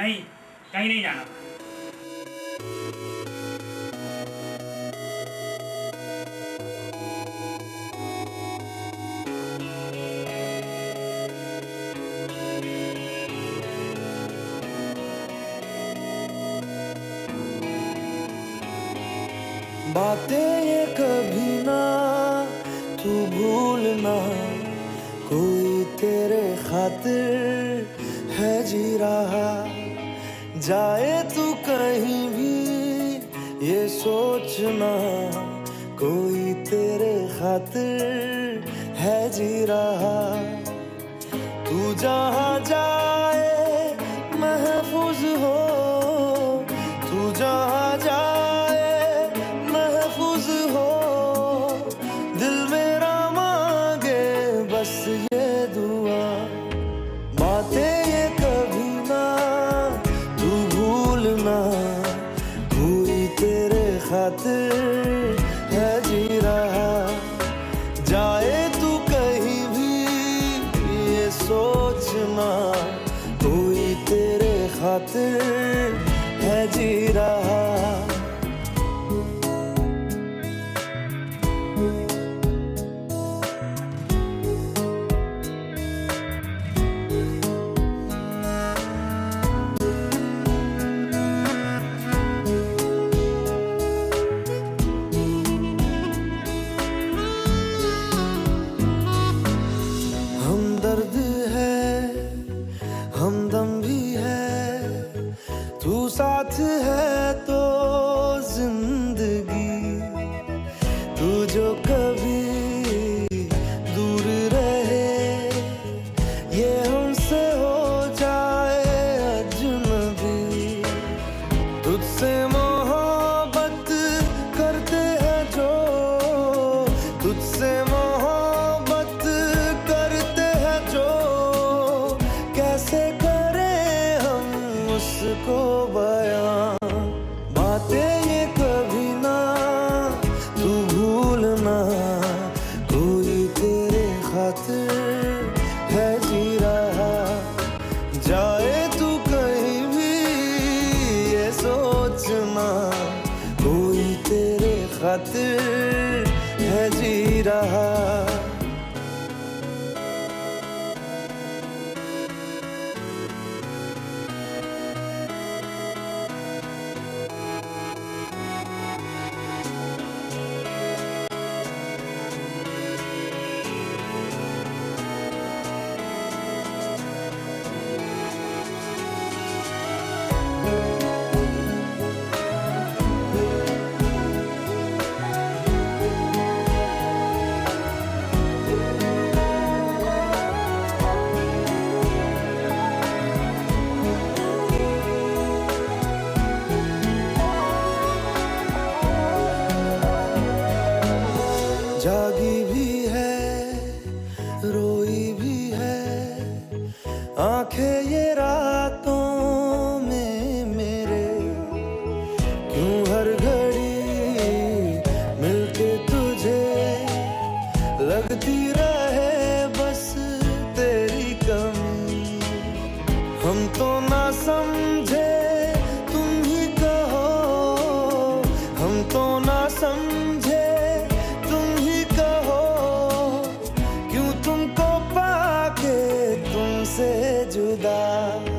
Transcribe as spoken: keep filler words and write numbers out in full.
नहीं, कहीं नहीं जाना। बातें ये कभी ना तू भूलना, कोई तेरे खातिर है जी रहा। जाए तू कहीं भी ये सोचना, कोई तेरे खातिर है जी रहा। तू जहाँ जाए महफूज हो, तू जहाँ जाए महफूज हो। दिल मेरा मांगे बस ये दुआ, बातें ये कभी ना तू भूलना, कोई तेरे खातिर है जी रहा। जाए तू कहीं भी ये सोचना, कोई तेरे खातिर है जी रहा। हमदर्द है, हमदम भी है, तू साथ है तो जिंदगी। तू जो कभी दूर रहे, ये हमसे हो जाए अजनबी। तुझसे मोहब्बत करते हैं जो, तुझसे मोहब्बत करते हैं जो, कैसे करें हम उसको बयां। बातें ये कभी ना तू भूलना, कोई तेरे खातिर है जी रहा। जाए तू कहीं भी ये सोचना, कोई तेरे खातिर है जी रहा। जागी भी है, रोई भी है, आंखें ये रातों में मेरे। क्यों हर घड़ी मिलके तुझे लगती रहे बस तेरी कमी। हम तो ना समझे तुम ही कहो, हम तो ना समझे तुम ही कहो। क्यों तुमको पाके तुमसे जुदा